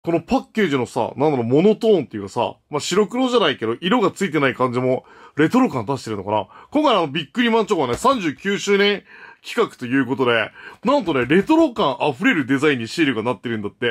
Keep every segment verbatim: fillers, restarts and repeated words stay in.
このパッケージのさ、なんだろう、モノトーンっていうかさ、まあ、白黒じゃないけど、色がついてない感じも、レトロ感出してるのかな。今回のビックリマンチョコはね、さんじゅうきゅうしゅうねん企画ということで、なんとね、レトロ感溢れるデザインにシールがなってるんだって。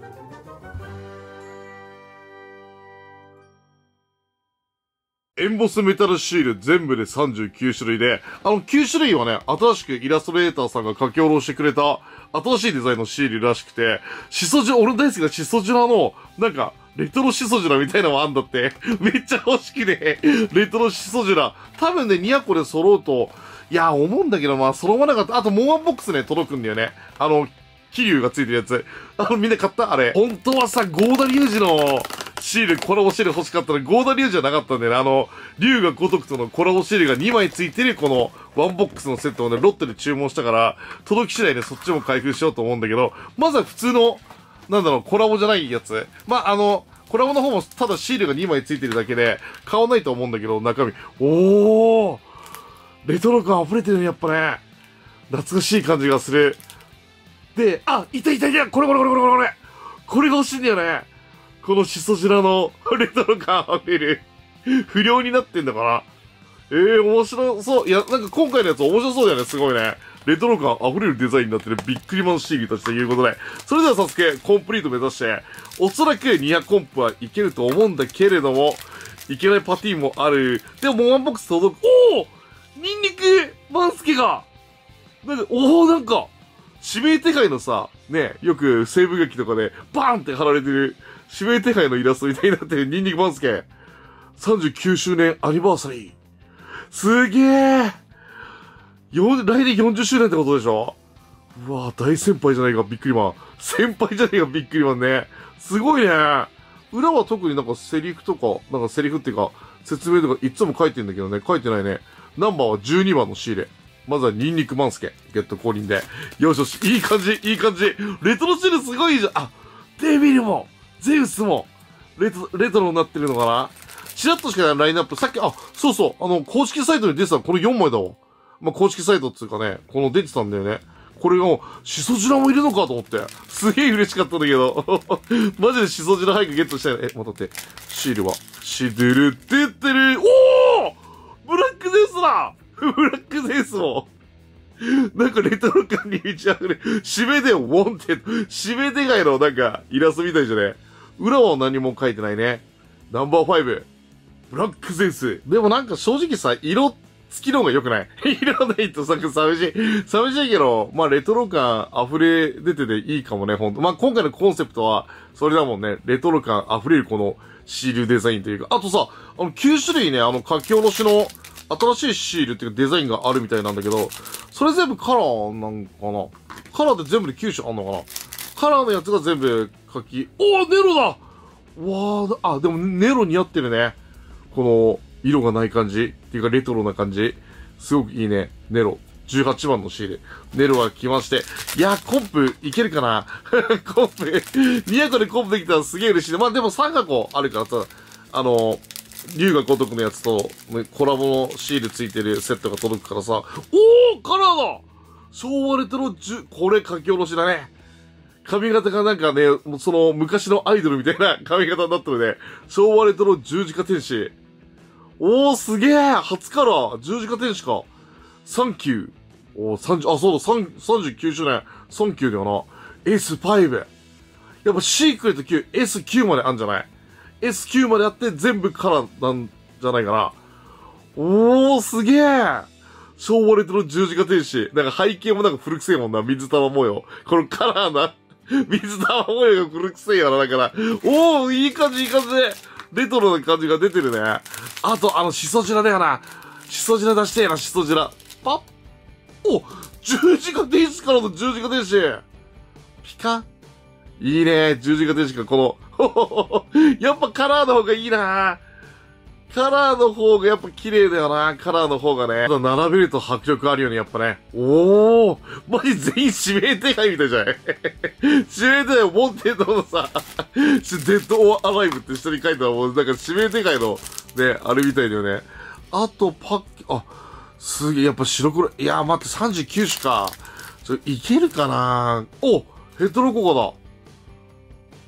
エンボスメタルシール全部でさんじゅうきゅうしゅるいで、あのきゅうしゅるいはね、新しくイラストレーターさんが書き下ろしてくれた新しいデザインのシールらしくて、シソジュラ、俺大好きなシソジュラの、なんか、レトロシソジュラみたいなのもあんだって。めっちゃ欲しくね。レトロシソジュラ。多分ね、にひゃっこで揃うと、いや、思うんだけど、まあ、揃わなかった。あと、もうワンボックスね、届くんだよね。あの、気流がついてるやつ。あの、みんな買ったあれ。本当はさ、ゴーダリュウジのシール、コラボシール欲しかったら、ゴーダリュウジじゃなかったんだよね。あの、竜が如くとのコラボシールがにまいついてる、この、ワンボックスのセットをね、ロッテで注文したから、届き次第でそっちも開封しようと思うんだけど、まずは普通の、なんだろう、コラボじゃないやつ。まあ、あの、コラボの方もただシールがにまいついてるだけで、買わないと思うんだけど、中身。おーレトロ感溢れてるね、やっぱね。懐かしい感じがする。で、あ、いたいたいたこれこれこれこれこれこれが欲しいんだよね。このシソジラのレトロ感溢れる。不良になってんだから。ええー、面白そう。いや、なんか今回のやつ面白そうだよね、すごいね。レトロ感溢れるデザインになってるビックリマンシールたちということで。それでは早速、コンプリート目指して、おそらくにひゃくコンプはいけると思うんだけれども、いけないパティーンもある。でももうワンボックス届く。おおニンニクマンスケがなんか、おおなんか、指名手配のさ、ね、よく西部劇とかでバーンって貼られてる指名手配のイラストみたいになってるニンニクマンスケ。さんじゅうきゅうしゅうねんアニバーサリー。すげーよ、来年よんじゅっしゅうねんってことでしょ。うわぁ、大先輩じゃないか、ビックリマン。先輩じゃないか、ビックリマンね。すごいね。裏は特になんかセリフとか、なんかセリフっていうか、説明とかいつも書いてんだけどね、書いてないね。ナンバーはじゅうにばんのシール。まずはニンニクマンスケ。ゲット降臨で。よしよし、いい感じ、いい感じ。レトロシールすごいじゃん。あ、デビルも、ゼウスも、レト、レトロになってるのかな。チラッとしかないラインナップ。さっき、あ、そうそう、あの、公式サイトに出てたこれよんまいだわ。まあ、公式サイトっていうかね、この出てたんだよね。これが、シソジラもいるのかと思って。すげえ嬉しかったんだけど。マジでシソジラ早くゲットしたい。え、待って。シールは、シドゥルってってる。おーブラックゼウスだブラックゼウスも。なんかレトロ感に満ち溢れ。締めでウォンテッド。締め手配のなんかイラストみたいじゃね。裏は何も書いてないね。ナンバーファイブ。ブラックゼウス。でもなんか正直さ、色付きの方が良くない色ないとさ、寂しい。寂しいけど、まあレトロ感溢れ出てていいかもね、ほんと。まあ今回のコンセプトは、それだもんね。レトロ感溢れるこのシールデザインというか。あとさ、あのきゅうしゅるいね、あの書き下ろしの新しいシールっていうかデザインがあるみたいなんだけど、それ全部カラーなんかなカラーって全部できゅうしゅあんのかなカラーのやつが全部書き、おーネロだわー、あ、でもネロ似合ってるね。この、色がない感じっていうかレトロな感じ。すごくいいね。ネロ。じゅうはちばんのシール。ネロが来まして。いや、コンプいけるかなコンプ、にひゃくこでコンプできたらすげえ嬉しいね。まあでもさんはこあるからさ、あの、龍が如くのやつと、コラボのシールついてるセットが届くからさ、おーカラーだ昭和レトロじゅ、これ書き下ろしだね。髪型がなんかね、その昔のアイドルみたいな髪型になってるね。昭和レトロ十字架天使。おー、すげえ初カラー十字架天使か。サンキュー。おー、さんじゅう、あ、そうだ、さんじゅうきゅうしゅうねん。サンキューだよな。エスファイブ。やっぱシークレットきゅう、エスきゅう まであんじゃない ?エスきゅう まであって全部カラーなんじゃないかな。おー、すげえ昭和レトロ十字架天使。なんか背景もなんか古くせえもんな。水玉模様。このカラーな。水玉模様が古くせえよな。だから、おー、いい感じいい感じで。レトロな感じが出てるね。あと、あの、シソジラだよな。シソジラ出してえな、シソジラ。パッお十字架天使からの十字架天使ピカいいね、十字架天使か、この。やっぱカラーの方がいいな。カラーの方がやっぱ綺麗だよな。カラーの方がね。並べると迫力あるよね、やっぱね。おーマジ全員指名手配みたいじゃない指名手配を持ってるのさ、デッドオアライブって下に書いてあるもん。なんか指名手配の、ね、あれみたいだよね。あと、パッケ、あ、すげえ、やっぱ白黒。いやー待って、さんじゅうきゅうしゅか。ちょ、いけるかなおヘッドロココだ。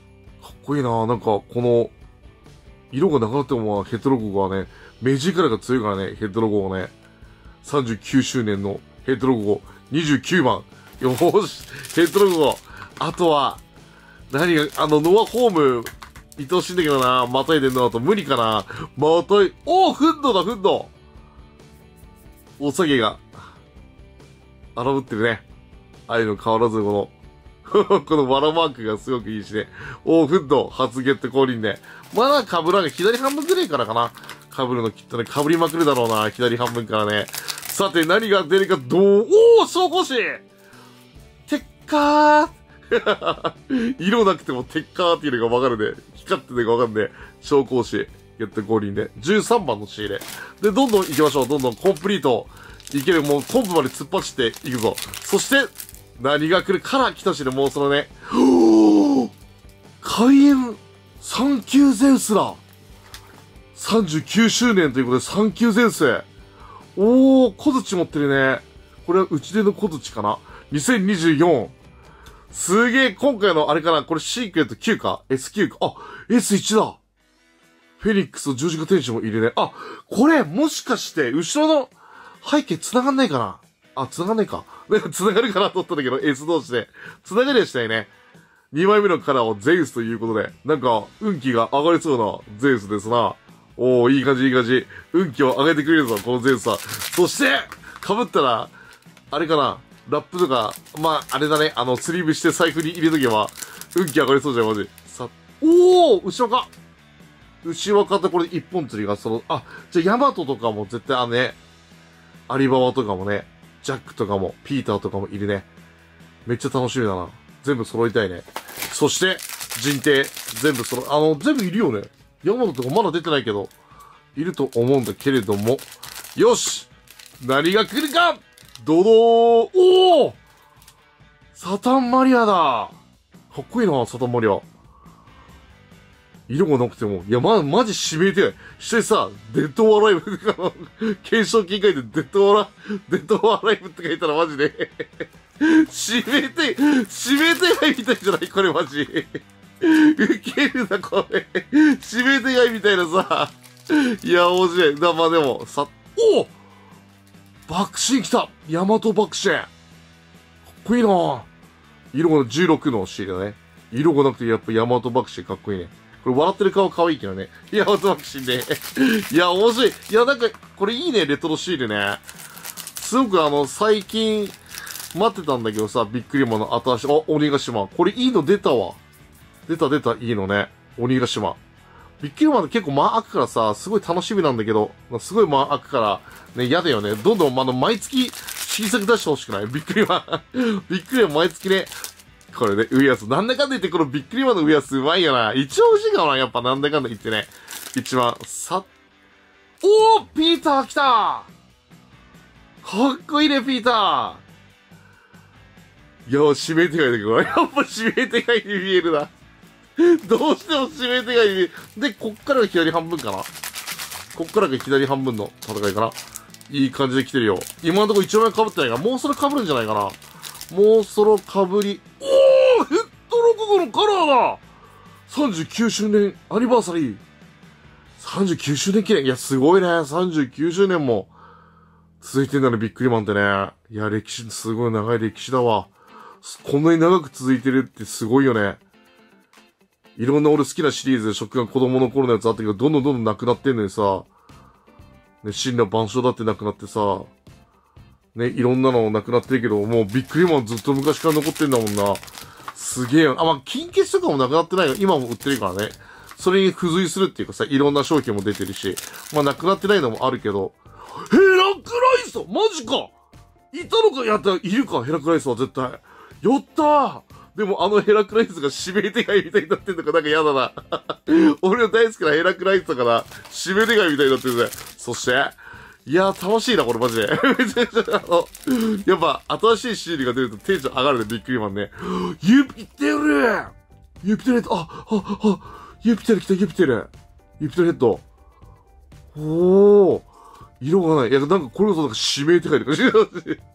かっこいいな。なんか、この、色がなくなってもヘッドロゴがね、目力が強いからね、ヘッドロゴがね、さんじゅうきゅうしゅうねんのヘッドロゴにじゅうきゅうばん。よーし、ヘッドロゴ。あとは、何が、あの、ノアホーム、愛おしいんだけどな。またいでんのだと無理かな。またい、おー、フッドだ、フッド。おさげが、荒ぶってるね。ああいうの変わらず、この、このバラマークがすごくいいしね。おー、フッド、初ゲット降臨ね。まだ被らんが左半分ぐらいからかな。被るのきっとね、被りまくるだろうな。左半分からね。さて、何が出るか、どう、おー、昇降士てっかー色なくてもテッカーっていうのがわかるね。光ってるのがわかるね。昇降士、ゲット降臨で。じゅうさんばんの仕入れ。で、どんどん行きましょう。どんどんコンプリート。いける。もうコンプまで突っ走っていくぞ。そして、何が来るから来たしね、もうそのね。おー開演さん級前世だ。さんじゅうきゅうしゅうねんということでさん級前世。おー、小槌持ってるね。これはうちでの小槌かな。にせんにじゅうよん。すげえ、今回のあれかな、これシークレットきゅうか ?エスきゅう か。あ、エスいち だ。フェニックスと十字架天使も入れね。あ、これ、もしかして、後ろの背景繋がんないかなあ、繋がんないか。なんか繋がるかなと思ったんだけど、S 同士で。繋がりはしたいね。にまいめのカラーはゼウスということで、なんか、運気が上がりそうなゼウスですな。おー、いい感じいい感じ。運気を上げてくれるぞ、このゼウスは。そして、被ったら、あれかな。ラップとか、まあ、あれだね、あの、スリーブして財布に入れとけば、運気上がりそうじゃん、マジ。さ、おー後ろか後ろかってこれ一本釣りがその、あ、じゃあヤマトとかも絶対あのね、アリババとかもね、ジャックとかも、ピーターとかもいるね。めっちゃ楽しみだな。全部揃いたいね。そして、人定、全部揃、あの、全部いるよね。ヤマトとかまだ出てないけど、いると思うんだけれども、よし何が来るかドドーおーサタンマリアだかっこいいな、サタンマリア。色がなくても、いや、ま、マジ指名手配。してさ、デッドオアライブとかの、検証金書いて、デッドオアラ、デッドオアライブって書いたらマジで、指名手、指名手配みたいじゃないこれマジ。ウケるな、これ。指名手配みたいなさ。いや、面白い。だ、まあでも、さ、お爆心来たヤマト爆心かっこいいな色がじゅうろくのシールだね。色がなくてやっぱヤマト爆心かっこいいね。これ笑ってる顔可愛いけどね。ヤマト爆心ね。いや、面白い。いや、なんか、これいいね、レトロシールね。すごくあの、最近、待ってたんだけどさ、ビックリマンの新しい、あ、鬼ヶ島。これいいの出たわ。出た出た、いいのね。鬼ヶ島。ビックリマン結構間空くからさ、すごい楽しみなんだけど、すごい間空くから、ね、嫌だよね。どんどん、あの、毎月、新作出してほしくないびっくりマン。びっくりマン毎月ね。これね、ウィアス。なんだかんだ言って、このびっくりマンのウィアスうまいよな。一番欲しいかもな、やっぱなんだかんだ言ってね。一番、さ、おーピーター来たかっこいいね、ピーターいや、指名手配だけど、やっぱ指名手配に見えるな。どうしても指名手配に見える。で、こっからが左半分かなこっからが左半分の戦いかないい感じで来てるよ。今のところ一枚被ってないから、もうそろ被るんじゃないかな。もうそろ被り、おーヘッドロゴのカラーだ !さんじゅうきゅうしゅうねんアニバーサリー。さんじゅうきゅうしゅうねん記念。いや、すごいね。さんじゅうきゅうしゅうねんも続いてんだね、ビックリマンってね。いや、歴史、すごい長い歴史だわ。こんなに長く続いてるってすごいよね。いろんな俺好きなシリーズで食が子供の頃のやつあったけど、どんどんどんどんなくなってんのにさ、ね、真羅万象だってなくなってさ、ね、いろんなのなくなってるけど、もうビックリマンずっと昔から残ってんだもんな。すげえよ。あ、まあ、金欠とかもなくなってないよ。今も売ってるからね。それに付随するっていうかさ、いろんな商品も出てるし、まあ、なくなってないのもあるけど、ヘラクライスマジかいたのかやったらいるかヘラクライスは絶対。やったーでもあのヘラクライスが指名手配みたいになってんのかなんか嫌だな。俺の大好きなヘラクライスだから、指名手配みたいになってるぜ。そして、いやー楽しいな、これマジで。めちゃくちゃ、あの、やっぱ新しいシールが出るとテンション上がるね、ビックリマンね。ユピテルユピテルヘッド、あ、あ、あ、ユピテル来た、ユピテル。ユピテルヘッド。おー。色がない。いや、なんかこれこそなんか指名手配とかしてる。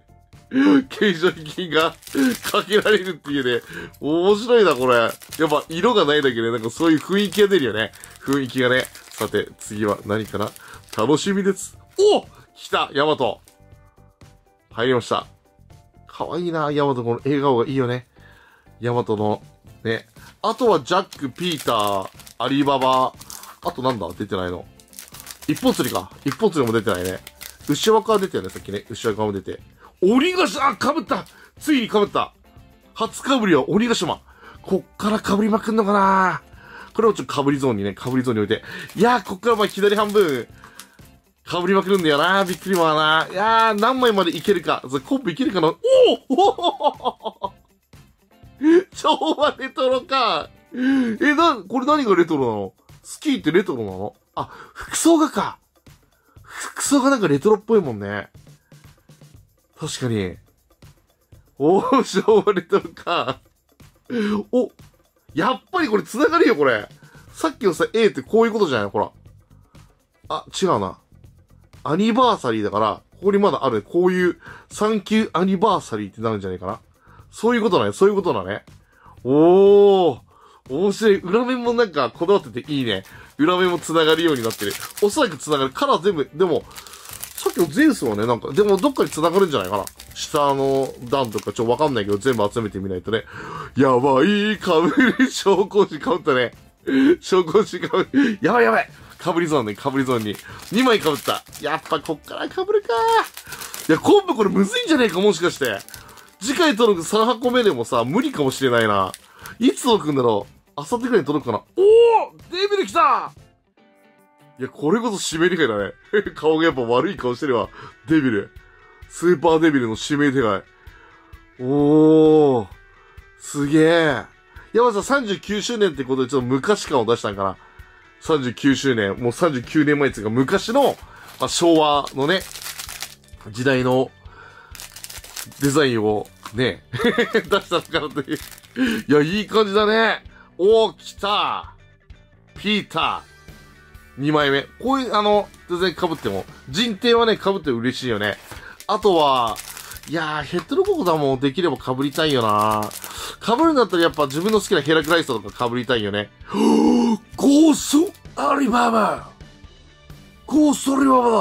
懸賞金がかけられるっていうね。面白いな、これ。やっぱ色がないだけで、なんかそういう雰囲気が出るよね。雰囲気がね。さて、次は何かな？楽しみです。お！来た！ヤマト。入りました。かわいいな、ヤマト。この笑顔がいいよね。ヤマトの、ね。あとはジャック、ピーター、アリババ。あとなんだ？出てないの。一本釣りか。一本釣りも出てないね。牛若は出てるね、さっきね。牛若も出て。鬼ヶ島、あ、被った！ついに被った！初被りは鬼ヶ島。こっから被りまくんのかな？これをちょっと被りゾーンにね、被りゾーンに置いて。いやー、こっからまあ左半分、被りまくるんだよな。びっくりまあな。いやー、何枚までいけるか。それコンプいけるかな？おお昭和レトロか。え、な、これ何がレトロなの？スキーってレトロなの？あ、服装がか。服装がなんかレトロっぽいもんね。確かに。おー、昭和レトロか。お、やっぱりこれ繋がるよ、これ。さっきのさ、A ってこういうことじゃないほら。あ、違うな。アニバーサリーだから、ここにまだあるね。こういう、サンキューアニバーサリーってなるんじゃないかな。そういうことだね。そういうことだね。おー。面白い。裏面もなんかこだわってていいね。裏面も繋がるようになってる。おそらく繋がる。カラー全部、でも、さっきのゼウスはね、なんか、でもどっかに繋がるんじゃないかな。下の段とかちょっとわかんないけど、全部集めてみないとね。やばい、かぶり、昇降時かぶったね。昇降時かぶり、やばいやばい。かぶりゾーンね、かぶりゾーンに。にまいかぶった。やっぱこっからかぶるか。いや、コンプこれむずいんじゃねえか、もしかして。次回届くさん箱目でもさ、無理かもしれないな。いつ届くんだろう。あさってくらいに届くかな。おー！デビル来た！いや、これこそ指名手配だね。顔がやっぱ悪い顔してるわ。デビル。スーパーデビルの指名手配。おー。すげえ。山さんさんじゅうきゅうしゅうねんってことでちょっと昔感を出したんかな。さんじゅうきゅうしゅうねん。もうさんじゅうきゅうねんまえっていうか昔の、まあ、昭和のね、時代のデザインをね、出したのかなという。いや、いい感じだね。おー、来たピーター。にまいめ。こういう、あの、全然被っても。人定はね、被って嬉しいよね。あとは、いやー、ヘッドロココダもできれば被りたいよな被るんだったらやっぱ自分の好きなヘラクライストとか被りたいよね。ゴーストアリババゴーストアリババだ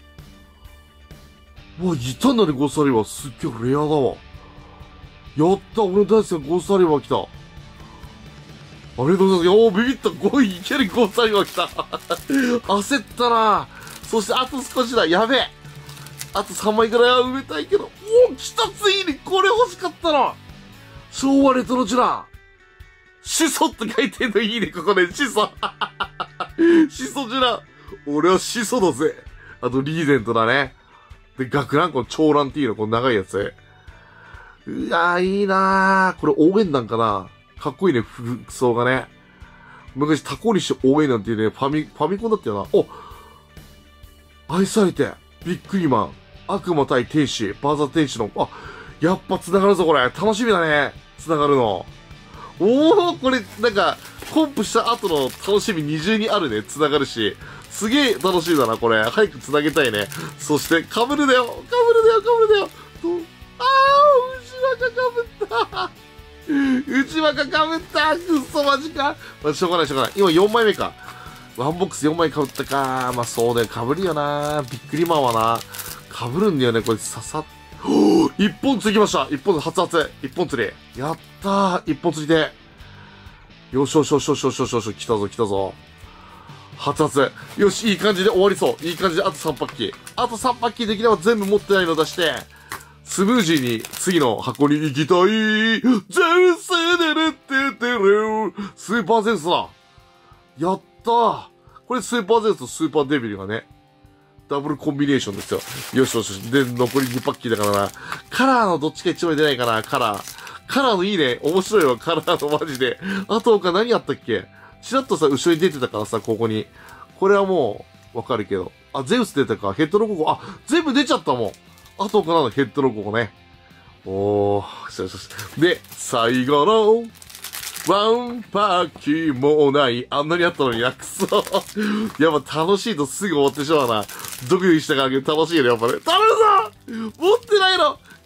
うわ、いたんだね、ゴーストアリババ。すっげえレアだわ。やった、俺の大好きなゴーストアリババ来た。ありがとうございます。おー、ビビった。ごいいけるゴーストアリババ来た。焦ったなそしてあと少しだ。やべえ。あとさんまいくらいは埋めたいけど。おー、来たついにこれ欲しかったな昭和レトロジュラシソって書いてんのいいね、ここで。シソシソジュラ俺はシソだぜ。あとリーゼントだね。で、学ラン、この長ランっていうの、この長いやつ。うわー、いいなー。これ応援団かなかっこいいね、服装がね。昔タコにして応援団っていうね、ファミ、ファミコンだったよな。お愛されて、ビックリマン、悪魔対天使、バーザー天使の、あ、やっぱ繋がるぞ、これ。楽しみだね。繋がるの。おー、これ、なんか、コンプした後の楽しみ二重にあるね。繋がるし。すげえ楽しみだな、これ。早く繋げたいね。そして、被るだよ。被るだよ、被るだよ。あー、内輪が被った。内輪が被った。くっそマジか。まあ、しょうがない、しょうがない。今よんまいめか。ワンボックスよんまい被ったか。まあ、そうだよ。被るよな。びっくりマンはな。被るんだよね、これ。刺さっ、一本釣りきました。一本釣り、初々。一本釣り。やったー。一本釣りで。よしよしよしよしよしよしよし。来たぞ、来たぞ。初々。よし、いい感じで終わりそう。いい感じで、あとさんパッキー。あとさんパッキーできれば全部持ってないの出して、スムージーに次の箱に行きたい。ゼウスでるっててる。スーパーゼウスだ。やったー。これスーパーゼウスとスーパーデビルがね、ダブルコンビネーションですよ。よしよしよし。で、残りにパッキーだからな。カラーのどっちか一枚出ないかな、カラー。カラーのいいね。面白いわ、カラーのマジで。あと他何やったっけちらっとさ、後ろに出てたからさ、ここに。これはもう、わかるけど。あ、ゼウス出たか。ヘッドロココ。あ、全部出ちゃったもん。あと他なの、ヘッドロココね。おー、よしよしよし。で、最後の、ワンパッキーもない。あんなにあったのに、やくそ。やっぱ楽しいとすぐ終わってしまうな。ドキドキしたから楽しいよね、やっぱね。頼むぞ持ってないの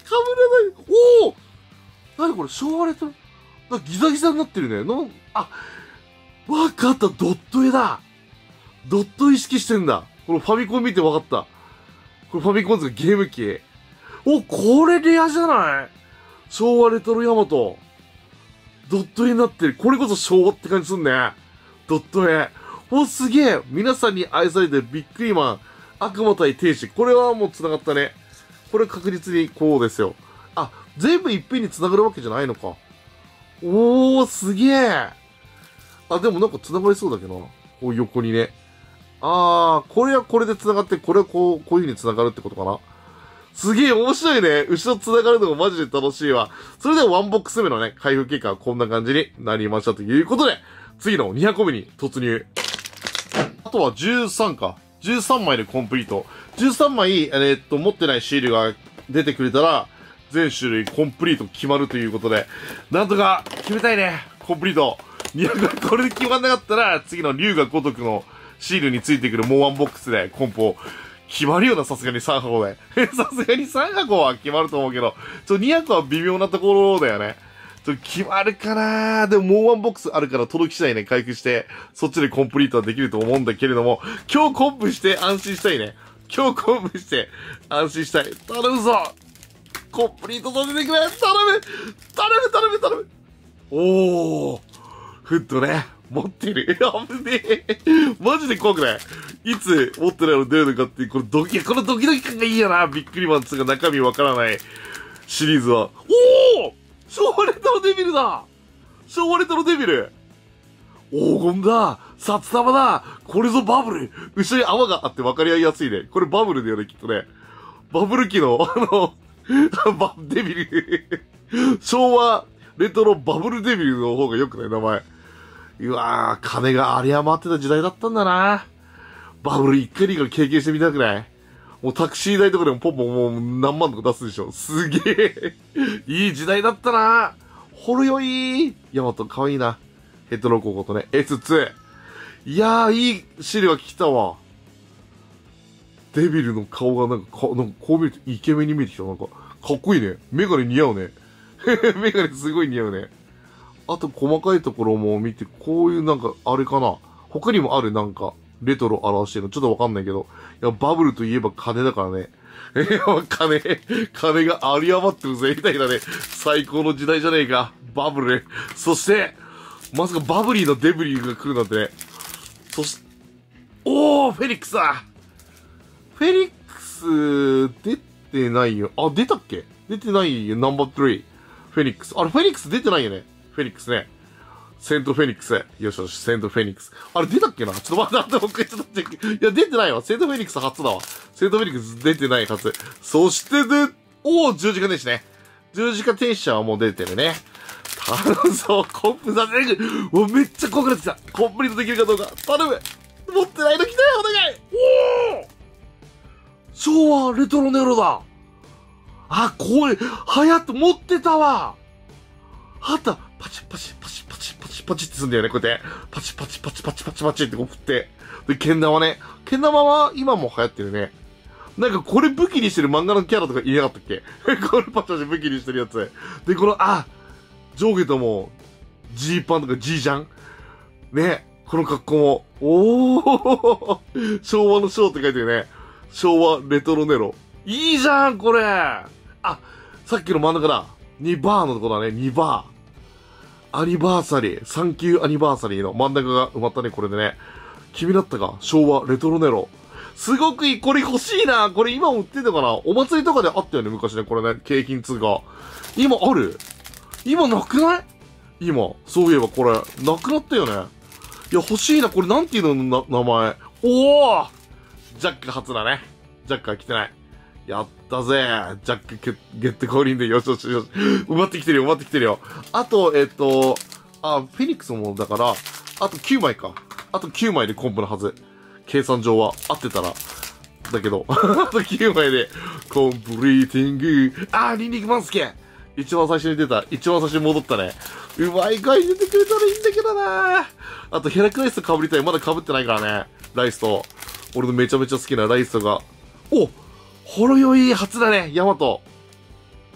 ない。おおなにこれ、昭和レトロ。なんかギザギザになってるね。なん、あ、わかった、ドット絵だ。ドット意識してんだ。このファミコン見てわかった。これファミコンズがゲーム機。お、これレアじゃない昭和レトロヤマト。ドット絵になってる。これこそ昭和って感じすんね。ドット絵。お、すげえ。皆さんに愛されてるビックリマン。悪魔対天使。これはもう繋がったね。これ確実にこうですよ。あ、全部いっぺんに繋がるわけじゃないのか。おー、すげえ。あ、でもなんか繋がりそうだけどな。こう横にね。あー、これはこれで繋がって、これはこう、こういう風に繋がるってことかな。すげえ面白いね。後ろ繋がるのもマジで楽しいわ。それではワンボックス目のね、開封結果はこんな感じになりましたということで、次のにひゃくこめに突入。あとはじゅうさんか。じゅうさんまいでコンプリート。じゅうさんまい、えー、っと、持ってないシールが出てくれたら、全種類コンプリート決まるということで、なんとか決めたいね。コンプリート。にひゃくこれで決まんなかったら、次の龍が如くのシールについてくるもうワンボックスでコンポ決まるような、さすがにさん箱で。さすがにさん箱は決まると思うけど、ちょ、にひゃくは微妙なところだよね。ちょ、決まるかなでももうワンボックスあるから届き次第ね、回復して、そっちでコンプリートはできると思うんだけれども、今日コンプして安心したいね。今日コンプして安心したい。頼むぞコンプリートさせてくれ頼む頼む頼む頼むおーフットね。持ってる。危ねえ。マジで怖くないいつ持ってないの出るのかっていう、このドキ、このドキドキ感がいいよな。ビックリマンつうか中身わからないシリーズは。おお昭和レトロデビルだ昭和レトロデビル黄金だ札束だこれぞバブル後ろに泡があって分かり合いやすいね。これバブルだよね、きっとね。バブル機の、あの、バ、デビル。昭和レトロバブルデビルの方が良くない名前。うわぁ、金が有り余ってた時代だったんだな。バブル一回でいいから経験してみたくないもうタクシー代とかでもポンポンもう何万とか出すでしょ。すげえ。いい時代だったな。ほろよい。ヤマトかわいいな。ヘトロココとね、エスツー。いやー、いい資料が来たわ。デビルの顔がなんか、かなんかこう見るとイケメンに見えてきた。なんか、かっこいいね。メガネ似合うね。メガネすごい似合うね。あと細かいところも見て、こういうなんか、あれかな。他にもあるなんか、レトロ表してるの。ちょっとわかんないけど。いや、バブルといえば金だからね。いや、金、金が有り余ってるぜ、みたいなね。最高の時代じゃねえか。バブル。そして、まさかバブリーのデブリーが来るなんてね。そし、おー、フェリックスだフェリックス、出てないよ。あ、出たっけ出てないよ、ナンバースリー。フェニックス。あれ、フェニックス出てないよね。フェニックスね。セントフェニックス。よしよし、セントフェニックス。あれ、出たっけなちょっと待って、僕、ちょっとチェック。いや、出てないわ。セントフェニックス初だわ。セントフェニックス出てないはず。そしてで、おー、十字架天使ね。十字架天使はもう出てるね。頼むぞ、コンプさせてくる。もうめっちゃ怖くなってきた。コンプリートできるかどうか。頼む。持ってないの来たよ、お願い。おー昭和レトロネロだ。あ、これ、流行って持ってたわ。あった。パチパチパチパチパチパチってすんだよね、こうやって。パチパチパチパチパチパチってこう振って。で、けん玉ね。けん玉は今も流行ってるね。なんかこれ武器にしてる漫画のキャラとかいなかったっけこれパチパチ武器にしてるやつ。で、この、あ、上下とも、ジーパンとかジージャンね。この格好も。おー昭和のショーって書いてるね。昭和レトロネロ。いいじゃん、これ。あ、さっきの真ん中だ。にバーのとこだね、にバー。アニバーサリー、サンキューアニバーサリーの真ん中が埋まったね、これでね。君だったか、昭和レトロネロ。すごくいい、これ欲しいな。これ今売ってんのかなお祭りとかであったよね、昔ね、これね、景品通貨。今ある今なくない今、そういえばこれ、なくなったよね。いや、欲しいな、これなんていうの、な、名前。おージャック初だね。ジャックは来てない。やったぜ。ジャックゲット降臨でよしよしよし。埋まってきてるよ、埋まってきてるよ。あと、えっと、あ、フェニックスもだから、あときゅうまいか。あときゅうまいでコンプのはず。計算上は合ってたら。だけど、あときゅうまいで、コンプリーティング。あー、ニンニクマンスケ一番最初に出た。一番最初に戻ったね。うまい回出てくれたらいいんだけどなあとヘラクライスと被りたい。まだ被ってないからね。ライスと。俺のめちゃめちゃ好きなライストが。おほろ酔い初だね、ヤマト。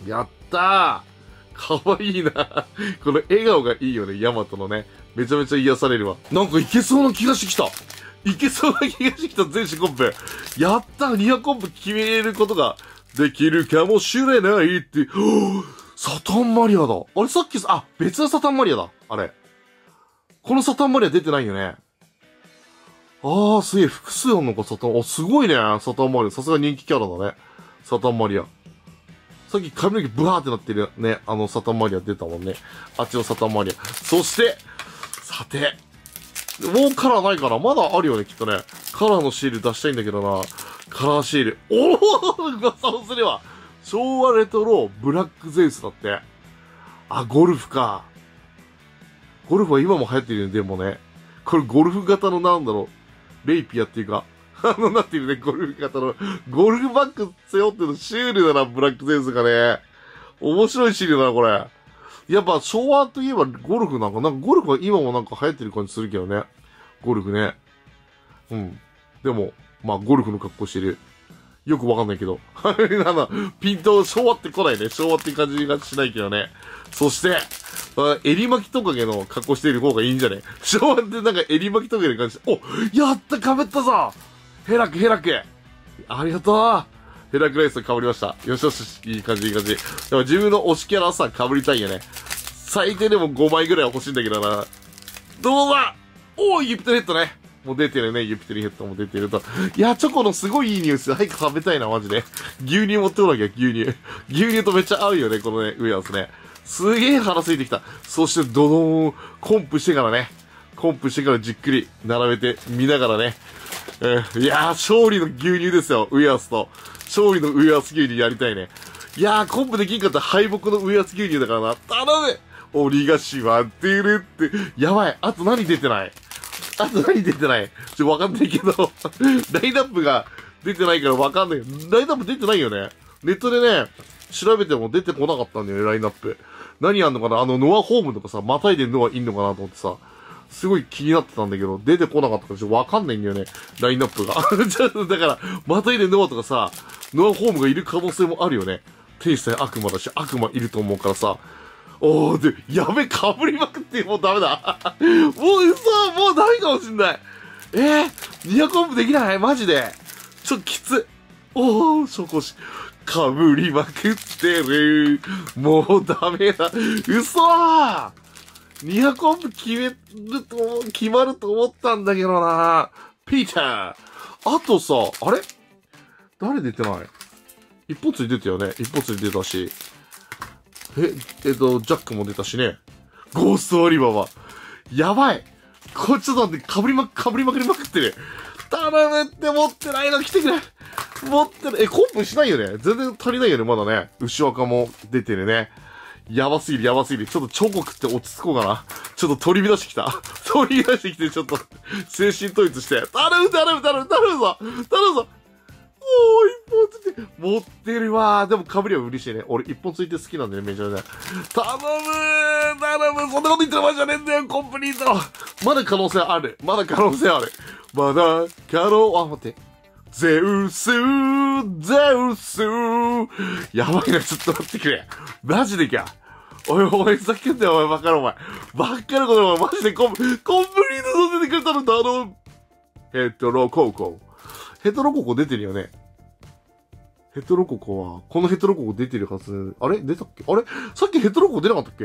やったーかわいいなこの笑顔がいいよね、ヤマトのね。めちゃめちゃ癒されるわ。なんかいけそうな気がしてきた。いけそうな気がしてきた、全種コンプ。やったー !にひゃく コンプ決めることができるかもしれないって。サタンマリアだ。あれさっき、あ、別のサタンマリアだ。あれ。このサタンマリア出てないよね。あー、すげえ、複数あんのか、サタン。あ、すごいね、サタンマリア。さすが人気キャラだね。サタンマリア。さっき髪の毛ブワーってなってるね、あのサタンマリア出たもんね。あっちのサタンマリア。そして、さて、もうカラーないかな、まだあるよね、きっとね。カラーのシール出したいんだけどな。カラーシール。おお噂をすれば。昭和レトロブラックゼウスだって。あ、ゴルフか。ゴルフは今も流行ってるよね、でもね。これゴルフ型のなんだろう。レイピアっていうか。あの、なってるね、ゴルフ型の。ゴルフバッグ背負ってるのシュールだな、ブラックゼウスがね。面白いシールだな、これ。やっぱ昭和といえばゴルフなんか、なんかゴルフは今もなんか流行ってる感じするけどね。ゴルフね。うん。でも、まあゴルフの格好してる。よくわかんないけど。なんだ、ピント、昭和って来ないね。昭和って感じがしないけどね。そして、あ襟巻きトカゲの格好している方がいいんじゃね？昭和ってなんか襟巻きトカゲの感じで、お、やった被ったぞヘラクヘラクありがとうヘラクライス被りました。よしよし、いい感じいい感じ。でも自分の推しキャラさ、被りたいよね。最低でもごまいぐらいは欲しいんだけどな。どうだおー、ユピテルヘッドね。もう出てるね、ユピテルヘッドも出てると。いや、チョコのすごいいい匂いする。早く食べたいな、マジで。牛乳持ってこなきゃ、牛乳。牛乳とめっちゃ合うよね、このね、ウェアスね。すげえ腹空いてきた。そして、ドドーン、コンプしてからね。コンプしてからじっくり並べて見ながらね。えー、いやー、勝利の牛乳ですよ、ウェアスと。勝利のウェアス牛乳やりたいね。いやー、コンプできんかったら敗北のウェアス牛乳だからな。頼む鬼がしまってるって。やばい。あと何出てないあと何出てないちょ、わかんないけど、ラインナップが出てないからわかんない。ラインナップ出てないよね。ネットでね、調べても出てこなかったんだよね、ラインナップ。何やんのかなあの、ノアホームとかさ、またいでノアいんのかなと思ってさ、すごい気になってたんだけど、出てこなかったからちょっとわかんないんだよね、ラインナップが。ちょっとだから、またいでノアとかさ、ノアホームがいる可能性もあるよね。天使対悪魔だし、悪魔いると思うからさ、おー、で、やべ、かぶりまくってもうダメだ。もう嘘、もうダメかもしんない。えー、にひゃくコンプできないマジで。ちょっときつ。おー、証拠し。かぶりまくってる。もうダメだ。嘘ー !にひゃく コンプ決めると、決まると思ったんだけどな。ピーター。あとさ、あれ誰出てない一発で出たよね。一発で出たし。え、えっと、ジャックも出たしね。ゴーストアリババ。やばい。これちょっと待って、かぶりま、かぶりまくりまくってる。頼むって持ってないの来てくれ。持ってる。え、コンプしないよね。全然足りないよね、まだね。牛若も出てるね。やばすぎる、やばすぎる。ちょっとチョコ食って落ち着こうかな。ちょっと取り乱してきた。取り乱してきて、ちょっと、精神統一して。頼む、頼む、頼む、頼むぞ。頼むぞ。おー、一本ついて、持ってるわー。でも被りは嬉しいね。俺一本ついて好きなんだよね、めちゃめちゃ。頼むー頼むそんなこと言ってる場合じゃねえんだよ、コンプリートまだ可能性ある。まだ可能性ある。まだ可能、あ、待って。ゼウスー、ゼウスー。やばいな、ちょっと待ってくれ。マジでか。おいおい、ふざけんなよ、お前、バカなお前。バカなことお前、マジでコンプ、コンプリートさせてくれたの頼む。ヘッドロコーコー。ヘトロココ出てるよね。ヘトロココは、このヘトロココ出てるはず。あれ出たっけあれさっきヘトロココ出なかったっけ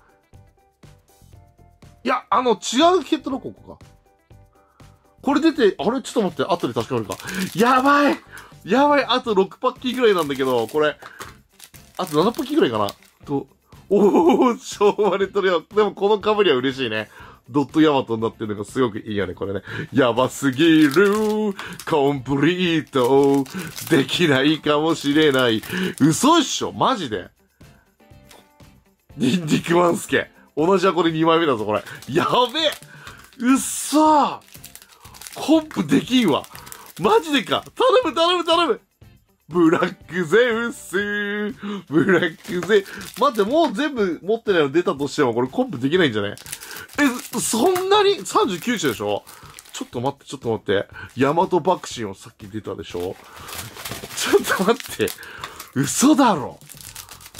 いや、あの、違うヘトロココか。これ出て、あれちょっと待って、後で確かめるか。やばいやばいあとろくパッキーぐらいなんだけど、これ、あとななパッキーぐらいかなと、おー、昭和レトロよ。でもこの被りは嬉しいね。ドットヤマトになってるのがすごくいいよね、これね。やばすぎるコンプリートできないかもしれない。嘘っしょマジでニンニクマンスケ。同じ箱でにまいめだぞ、これ。やべえうっそーコンプできんわ。マジでか頼む頼む頼むブラックゼウスブラックゼ、待って、もう全部持ってないの出たとしても、これコンプできないんじゃねえ、そんなに ?さんじゅうきゅう 種でしょちょっと待って、ちょっと待って。ヤマトバクシンをさっき出たでしょちょっと待って。嘘だろ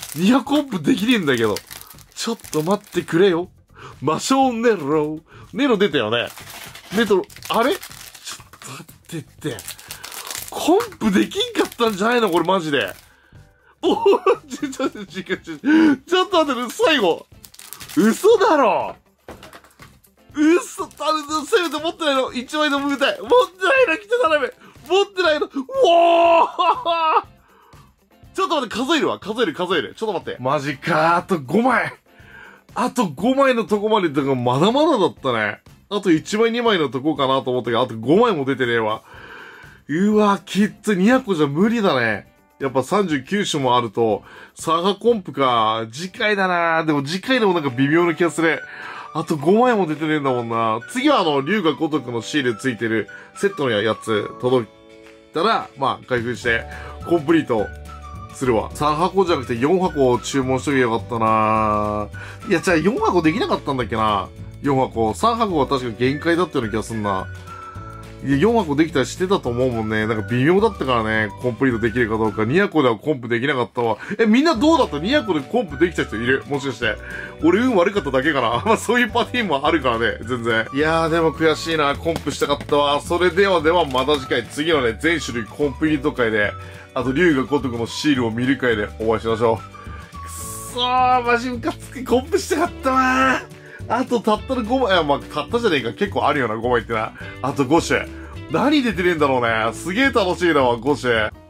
にひゃくコンプできねえんだけど。ちょっと待ってくれよ。魔性ネロ。ネロ出たよね。ネトロ、あれちょっと待ってって。コンプできんかったんじゃないのこれマジで。おぉ、ちょ、ちょ、ちょ、ちょ、ちょ、ちょっと待って、最後。嘘だろ嘘、あれ、せめて持ってないの一枚でも見たい。持ってないの来て頼め。持ってないのうおーちょっと待って、数えるわ。数える、数える。ちょっと待って。マジかあとごまい。あとごまいのとこまで、だからまだまだだったね。あといちまいにまいのとこかなと思ったけど、あとごまいも出てねえわ。うわ、きっとにひゃくこじゃ無理だね。やっぱさんじゅうきゅう種もあると、サーガコンプか。次回だなでも次回でもなんか微妙な気がする。あとごまいも出てねえんだもんな。次はあの、龍が如くのシールついてるセットのやつ届いたら、まあ、開封して、コンプリートするわ。さんはこじゃなくてよんはこ注文しときゃよかったないや、じゃあよんはこできなかったんだっけな ?よんはこ。さんはこは確か限界だったような気がすんな。いや、よんはこできたりしてたと思うもんね。なんか微妙だったからね。コンプリートできるかどうか。にはこではコンプできなかったわ。え、みんなどうだった ?にはこでコンプできた人いるもしかして。俺運悪かっただけかなまあそういうパティーンもあるからね。全然。いやーでも悔しいな。コンプしたかったわ。それではではまた次回。次のね、全種類コンプリート会で、あと龍が如くのシールを見る会でお会いしましょう。くそー、マジムカつく。コンプしたかったわー。あとたったのごまい、いや、まあ、たったじゃねえか。結構あるよな、ごまいってな。あとご種。何出てねえんだろうね。すげえ楽しいなわ、ご種。